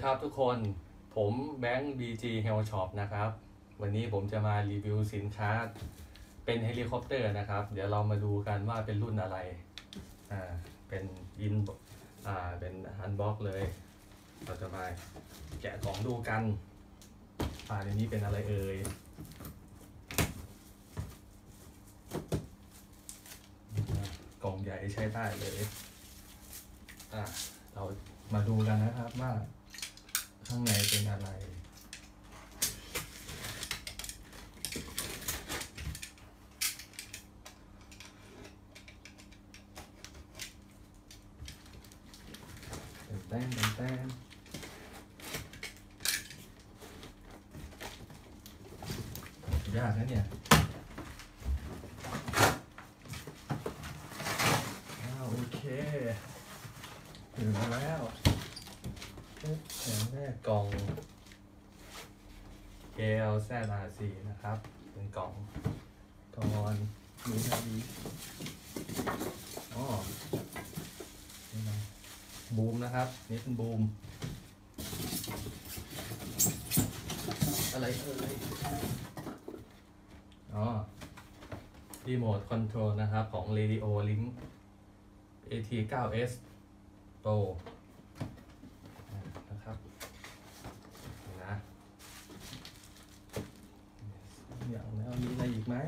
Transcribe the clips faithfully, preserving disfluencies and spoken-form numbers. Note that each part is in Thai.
ครับทุกคนผมแบงค์ บี จี Health Shop นะครับวันนี้ผมจะมารีวิวสินค้าเป็นเฮลิคอปเตอร์นะครับเดี๋ยวเรามาดูกันว่าเป็นรุ่นอะไรอ่าเป็นอินอ่าเป็นฮันบ็อกเลยเราจะมาแกะของดูกันอ่าในนี้เป็นอะไรเอ่ยกล่องใหญ่ใช้ได้เลยอ่าเรามาดูกันนะครับว่าข้างในเป็นอะไรแต้มแต้มยากนะเนี่ยโอเคถึงแล้วอย่างแรกกล่อง เอ แอล แซด อาร์ ซี นะครับเป็นกล่องกล่องมีอะไรดีอ๋อนี่นะบูมนะครับนี่เป็นบูมอะไรเอ่ยอ๋อรีโมทคอนโทรลนะครับของ Radio Link เอ ที ไนน์ เอส Pro นะครับนะอย่างแล้วมีอะไรอีกไหม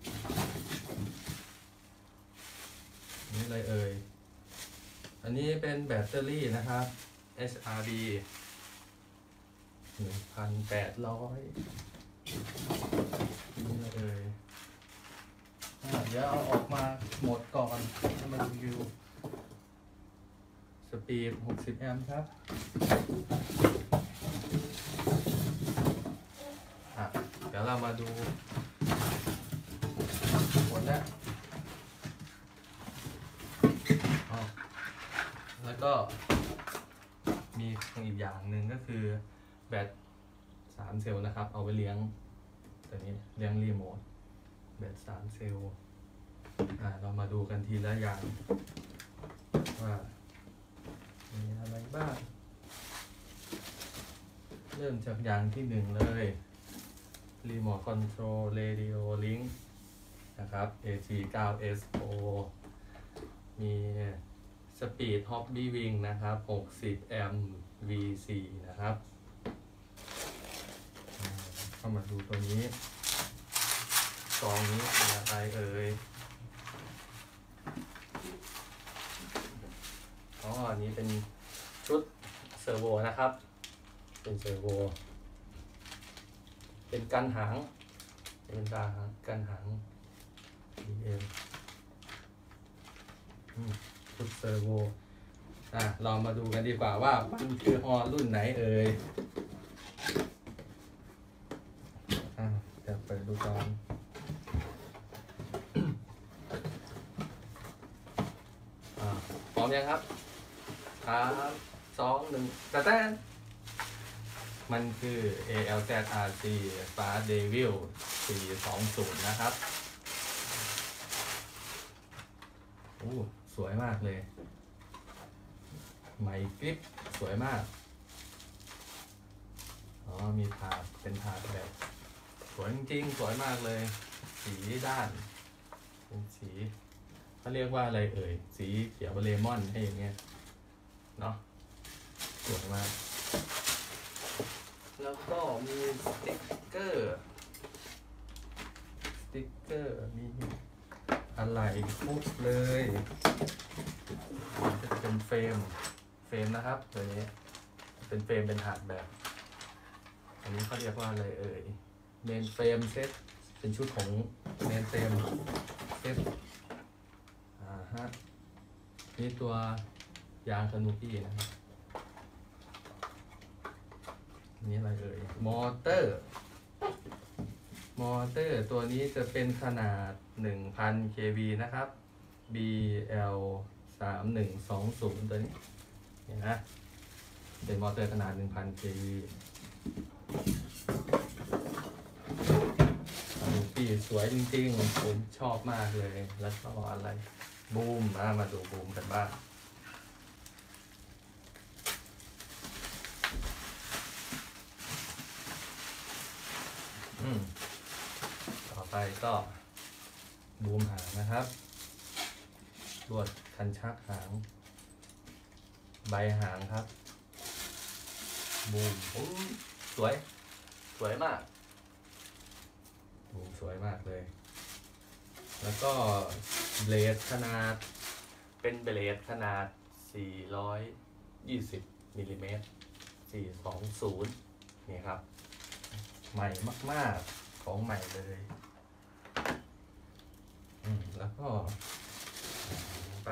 นี่อะไรเอ่ยอันนี้เป็นแบตเตอรี่นะครับ เอช อาร์ ดี หนึ่งพันแปดร้อยนี่อะไรเอ่ยเดี๋ยวเอาออกมาหมดก่อนให้มันรีวิวสปีดหกสิบแอมป์ครับอ่ะเดี๋ยวเรามาดูหมดแล้วอ๋อแล้วก็มีอีกอย่างหนึ่งก็คือแบตสามเซลล์นะครับเอาไปเลี้ยงตัวนี้เลี้ยงรีโมทแบตสามเซลล์อ่าเรามาดูกันทีละอย่างว่ามีอะไรบ้างเริ่มจากอย่างที่หนึ่งเลยรีโมทคอนโทรล Radio Link นะครับ เอ ที ไนน์ เอส Pro มีสปีด Hobby Wing นะครับหกสิบแอมป์ วี โฟร์ นะครับเข้ามาดูตัวนี้กล่องนี้เป็นอะไรเอ่ยอ๋ออันนี้เป็นชุดเซอร์โวนะครับเป็นเซอร์โวเป็นกันหางเป็นตากันหาง ดี เอ็ม ชุดเซอร์โวอ่ะเรามาดูกันดีกว่าว่ามันคือฮอรุ่นไหนเอ่ยอ่ะเดี๋ยวเปิดดูก่อนอ่ะพร้อมยังครับสามสองหนึ่งกระแตนมันคือ เอ แอล แซด อาร์ ซี Star Devil สี่สองศูนย์นะครับโอ้สวยมากเลยไหมกริปสวยมากอ๋อมีถาดเป็นถาดแบบสวยจริงๆสวยมากเลยสีด้านเป็นสีเขาเรียกว่าอะไรเอ่ยสีเขียวเลมอนให้อย่างเงี้ยเนาะสวยมากแล้วก็มีสติ๊กเกอร์สติ๊กเกอร์มีอะไรครบเลยจะเป็นเฟรมเฟรมนะครับตัวนี้เป็นเฟรมเป็นถาดแบบอันนี้เขาเรียกว่าอะไรเอ่ยเมนเฟรมเซตเป็นชุดของเมนเฟรมเซตอ่าฮะนี่ตัวยางสนุกี้นะครับนี่อะไรเอ่ยมอเตอร์มอเตอร์ตัวนี้จะเป็นขนาด หนึ่งพัน เค วี นะครับ บี แอล สามหนึ่งสองศูนย์ ตัวนี้เห็นนะเป็นมอเตอร์ขนาด หนึ่งพัน เค วี ปีสวยจริงๆผมชอบมากเลยแล้วก็อะไรบูมมามาดูบูมกันบ้างอืมต่อไปก็บูมหางนะครับลวดคันชักหางใบหางครับบูมโอ้สวยสวยมากบูมสวยมากเลยแล้วก็เบลดขนาดเป็นเบลดขนาดสี่ร้อยยี่สิบมิลลิเมตรสี่สองศูนย์นี่ครับใหม่มากๆของใหม่เลยอืมแล้วก็ไป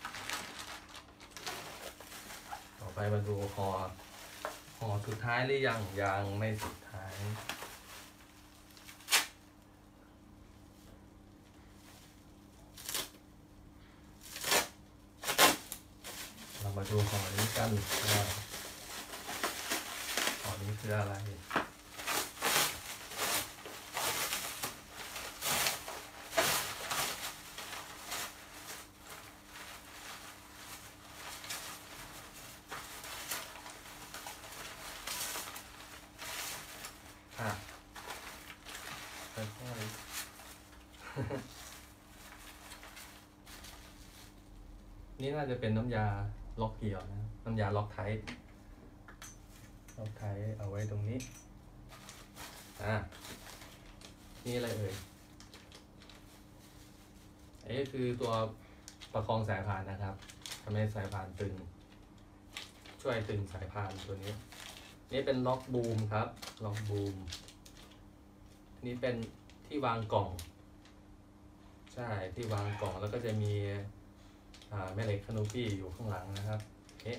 ต่อไปมาดูคอคอสุดท้ายหรือยังยังไม่สุดท้ายเรามาดูคอนี้กันว่าคอนี้คืออะไรอ่ะค่อยๆ นี่น่าจะเป็นน้ำยาล็อกเกี่ยวนะน้ำยาล็อกไทป์ล็อกไทป์เอาไว้ตรงนี้อ่ะนี่อะไรเอ่ยอันนี้คือตัวประคองสายพานนะครับทำให้สายพานตึงช่วยตึงสายพานตัวนี้นี่เป็นล็อกบูมครับล็อกบูมนี่เป็นที่วางกล่องใช่ที่วางกล่องแล้วก็จะมีแม่เหล็กคานูปี้อยู่ข้างหลังนะครับนี่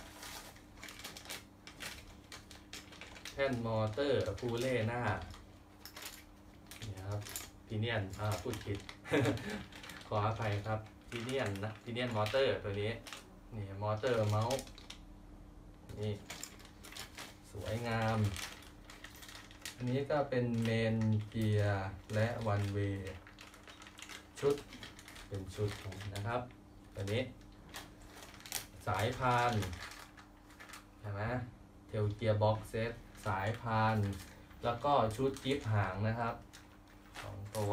แท่นมอเตอร์ฟูเล่หน้านี่ครับพีเนียนอ่าพูดผิด ขออภัยครับพีเนียนนะพีเนียนมอเตอร์ตัวนี้นี่มอเตอร์เมาส์นี่สวยงามอันนี้ก็เป็นเมนเกียร์และวันเวย์ชุดเป็นชุดนะครับตัวนี้สายพานเห็นไหมเทลเกียร์บ็อกเซตสายพานแล้วก็ชุดจิ๊บหางนะครับสองตัว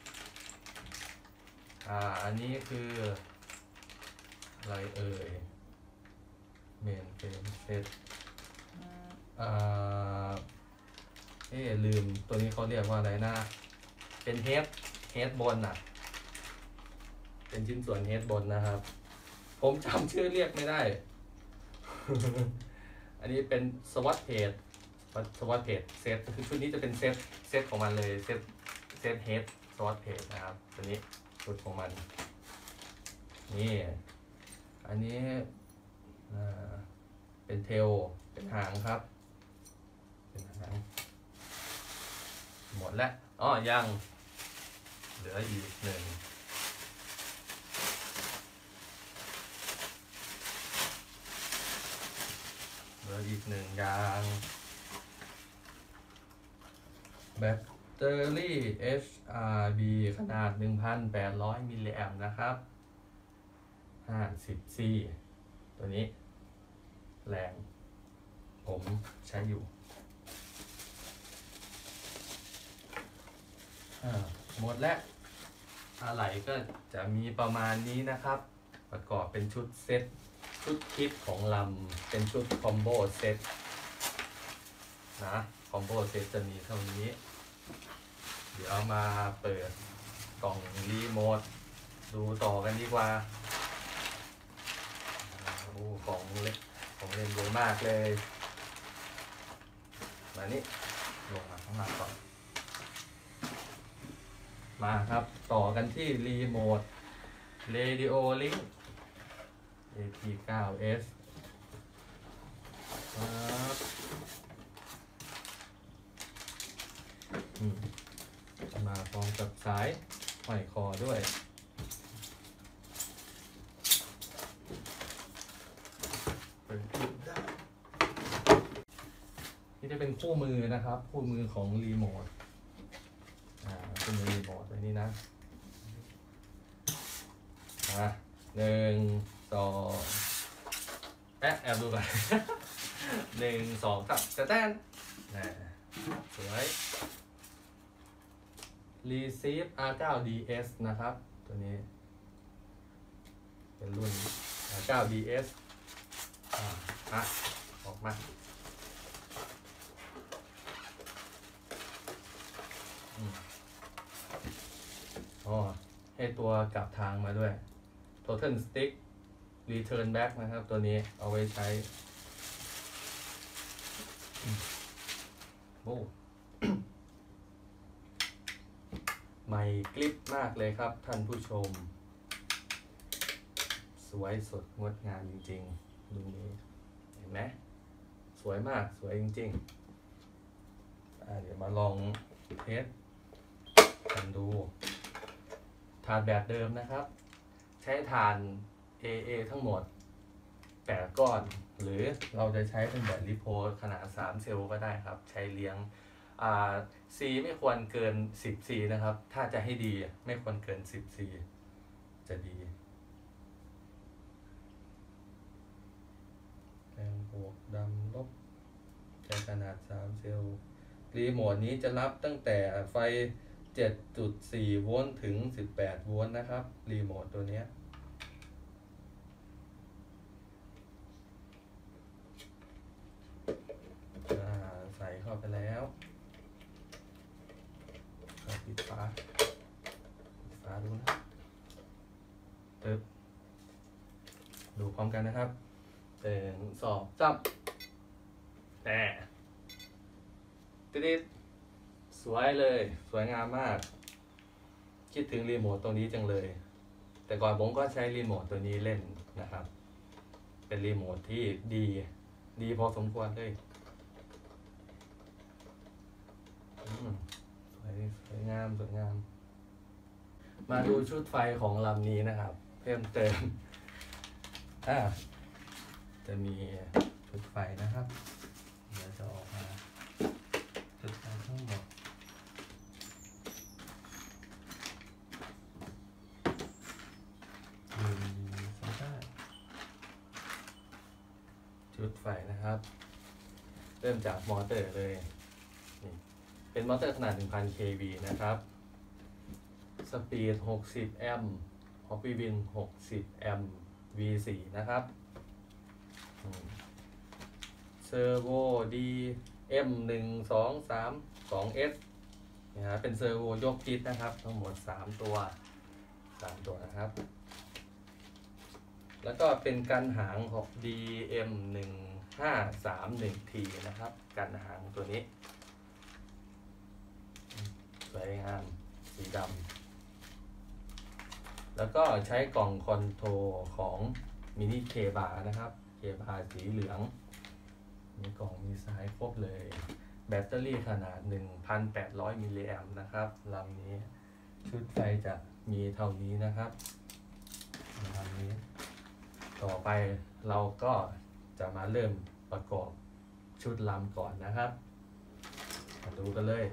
อ่าอันนี้คืออะไรเอ่ยเมนเฟรมเซตอ่าเอ๊ะลืมตัวนี้เขาเรียกว่าอะไรนะเป็นเฮดเฮดบนอ่ะเป็นชิ้นส่วนเฮดบนนะครับผมจำชื่อเรียกไม่ได้ อันนี้เป็นสวัสดเพจสวัสดเพจเซตคือชุดนี้จะเป็นเซตเซตของมันเลยเซตเซตเฮดสวัสดเพจนะครับตัวนี้ชุดของมันนี่อันนี้เป็นเทลเป็นหางครับเป็นหางหมดแล้วอ๋อยังเหลืออีกหนึ่งเหลืออีกหนึ่งอย่างแบตเตอรี่ เอช อาร์ บี ขนาด หนึ่งพันแปดร้อย มิลลิแอมป์นะครับห้าสิบซี ตัวนี้แรงผมใช้อยู่หมดแล้วอะไหล่ก็จะมีประมาณนี้นะครับประกอบเป็นชุดเซตชุดคิดของลำเป็นชุดคอมโบเซตนะคอมโบเซตจะมีเท่านี้เดี๋ยวเอามาเปิดกล่องรีโมทดูต่อกันดีกว่าโอ้ของเล็กของเล่นเยอะมากเลยมานี่ลงมาข้างล่างก่อนมาครับต่อกันที่รีโมท Radio Link เอ พี ไนน์ เอส ครับมาพร้อมกับสายห้อยคอด้วยเปิดปิดได้นี่จะเป็นคู่มือนะครับคู่มือของรีโมทอ่าคู่มือรีโมทไว้นี่นะอ่ะหนึ่งสองแอบแอบดูก่อน หนึ่งสองสามจะแต้นนะสวย Receive อาร์ ไนน์ ดี เอส นะครับตัวนี้เป็นรุ่น อาร์ ไนน์ ดี เอส อ่าอ่ะออกมาอ๋อให้ตัวกลับทางมาด้วย Total Stick Return Back นะครับตัวนี้เอาไว้ใช้โอ้ ใหม่กลิปมากเลยครับท่านผู้ชมสวยสดงดงามจริงๆรุ่นนี้เห็นไหมสวยมากสวยจริงๆอ่าเดี๋ยวมาลองเทสกันดูฐานแบบเดิมนะครับใช้ฐาน เอ เอ ทั้งหมดแปดก้อนหรือเราจะใช้เป็นแบบริโพขนาดสามเซลล์ก็ได้ครับใช้เลี้ยงอ่า C ไม่ควรเกินสิบ C นะครับถ้าจะให้ดีไม่ควรเกินสิบ C จะดีแรงบวกดำลบใช้ขนาดสามเซลล์รีโมทนี้จะรับตั้งแต่ไฟ เจ็ดจุดสี่ โวลต์ถึงสิบแปดโวลต์นะครับรีโมทตัวนี้ใส่เข้าไปแล้วปิดฝาปิดฝาดูนะตึ๊บดูพร้อมกันนะครับหนึ่งสองสามแต่ติดสวยเลยสวยงามมากคิดถึงรีโมทตัวนี้จังเลยแต่ก่อนผมก็ใช้รีโมทตัวนี้เล่นนะครับเป็นรีโมทที่ดีดีพอสมควรเลยสวยสวยงามสวยงามมาดูชุดไฟของลำนี้นะครับเพิ่มเติมอ่าจะมีชุดไฟนะครับเดี๋ยวจะออกมาชุดไฟทั้งหมดชุดไฟนะครับเริ่มจากมอเตอร์เลยนี่เป็นมอเตอร์ขนาด หนึ่งพัน เค วี นะครับสปีดหกสิบแอมป์ฮอปปี้วินหกสิบแอมป์ วี โฟร์ นะครับเซอร์โว ดี เอ็ม หนึ่ง สอง สาม สอง เอส นะฮะเป็นเซอร์โวยกทิศนะครับทั้งหมดสามตัวสามตัวนะครับแล้วก็เป็นกันหางของ ดี เอ็ม หนึ่ง ห้า สาม หนึ่ง ที นะครับกันหางตัวนี้สวยงามสีดำแล้วก็ใช้กล่องคอนโทรของมินิเคบานะครับเคบาสีเหลืองมีกล่องมีสายครบเลยแบตเตอรี่ขนาด หนึ่งพันแปดร้อย มิลลิแอมป์นะครับลำนี้ชุดไฟจะมีเท่านี้นะครับลำนี้ต่อไปเราก็จะมาเริ่มประกอบชุดลำก่อนนะครับมาดูกันเลย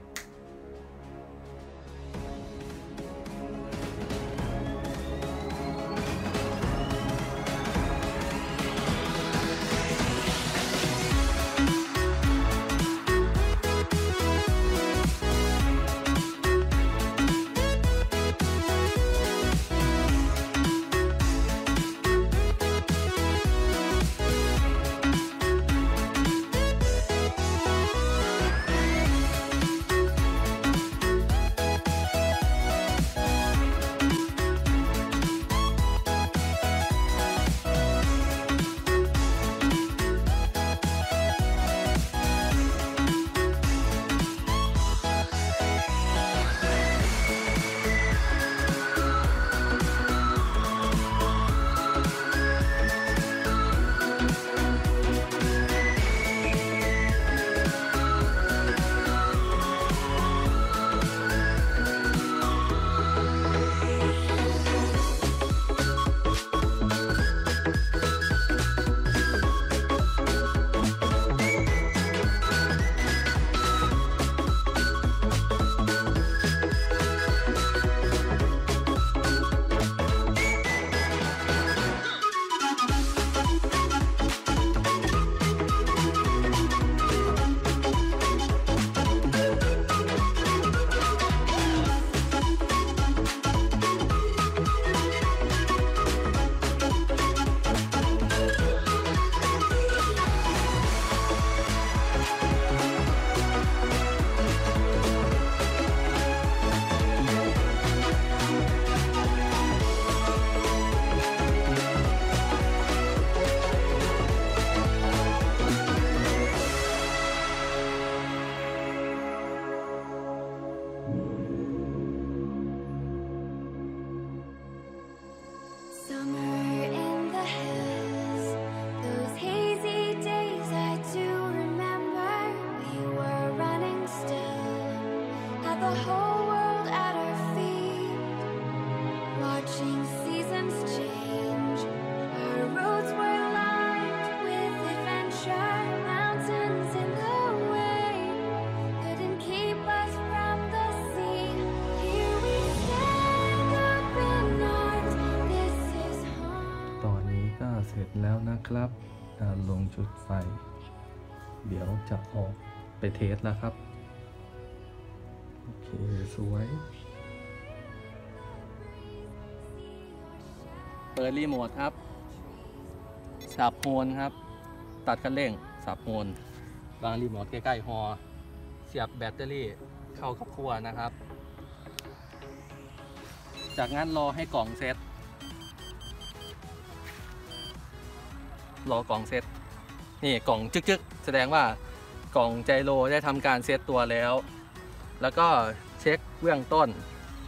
the whole world at our feet, watching seasons change. Our roads were lined with adventure, mountains in the way couldn't keep us from the sea. Here we stand up in arms. This is home. ตอนนี้ก็เสร็จแล้วนะครับการลงจุดไฟ เดี๋ยวจะออกไปเทสแล้วครับ โอเค สวยเปิดรีโมทครับ สับโฮนครับ ตัดคันเร่ง สับโฮนวางรีโมทใกล้ๆฮอเสียบแบตเตอรี่เข้ากับขั้วนะครับ จากนั้นรอให้กล่องเซตรอกล่องเซตนี่กล่องจึ๊กๆแสดงว่ากล่องไจโรได้ทำการเซตตัวแล้ว แล้วก็เช็คเบื้องต้น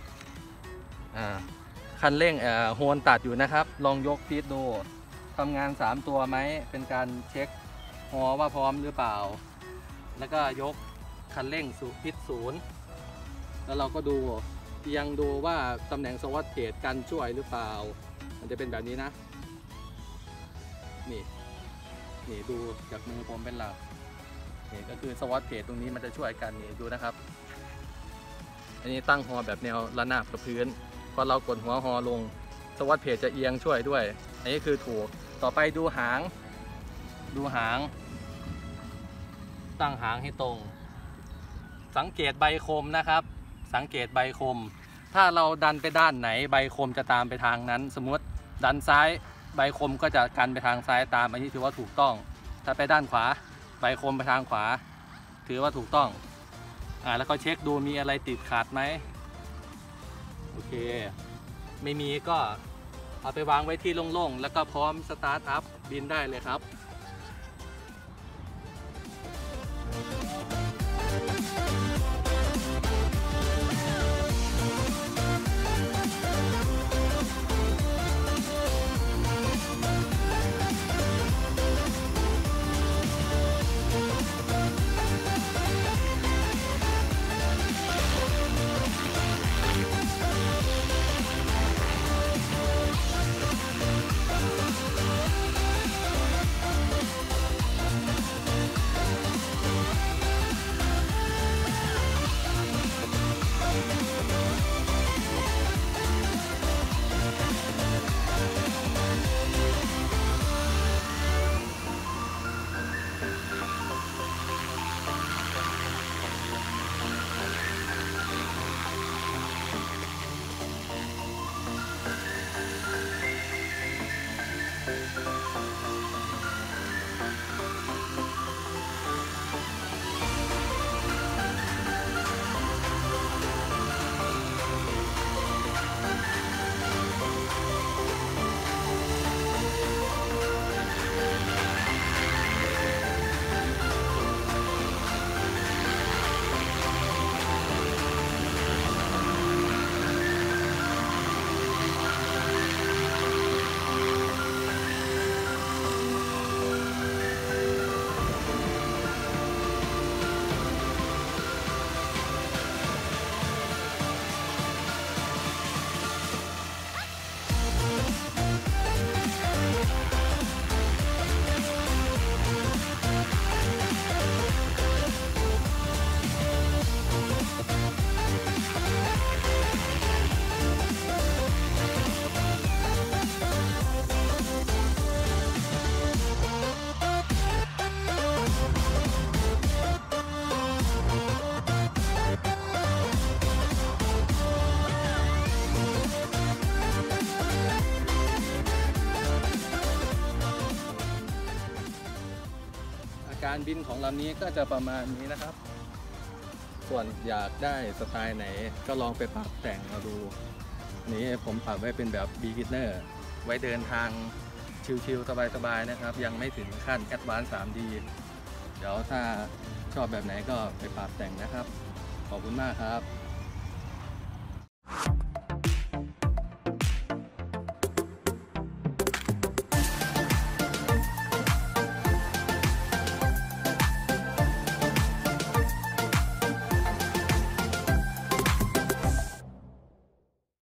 คันเร่งโฮนตัดอยู่นะครับลองยกฟีดดูทำงานสามตัวไหมเป็นการเช็คฮอว่าพร้อมหรือเปล่าแล้วก็ยกคันเร่งสู่พิษศูนย์แล้วเราก็ดูยังดูว่าตำแหน่งสวัสดิ์เขตกันช่วยหรือเปล่ามันจะเป็นแบบนี้นะนี่นี่ดูจากมือผมเป็นหลักนี่ก็คือสวัสดิ์เพจตรงนี้มันจะช่วยกันนี่ดูนะครับอันนี้ตั้งฮอแบบแนวระนาบกับพื้นพอเรากดหัวฮอลงสวัสดิ์เพจจะเอียงช่วยด้วยอันนี้คือถูกต่อไปดูหางดูหางตั้งหางให้ตรงสังเกตใบคมนะครับสังเกตใบคมถ้าเราดันไปด้านไหนใบคมจะตามไปทางนั้นสมมติดันซ้ายใบคมก็จะกันไปทางซ้ายตามอันนี้ถือว่าถูกต้องถ้าไปด้านขวาใบคมไปทางขวาถือว่าถูกต้องอ่าแล้วก็เช็คดูมีอะไรติดขาดไหมโอเคไม่มีก็เอาไปวางไว้ที่โล่งๆแล้วก็พร้อมสตาร์ทอัพบินได้เลยครับการบินของลำนี้ก็จะประมาณนี้นะครับส่วนอยากได้สไตล์ไหนก็ลองไปปรับแต่งมาดูนี้ผมปรับไว้เป็นแบบ beginner ไว้เดินทางชิลๆสบายๆนะครับยังไม่ถึงขั้น Advanced ทรี ดี เดี๋ยวถ้าชอบแบบไหนก็ไปปรับแต่งนะครับขอบคุณมากครับ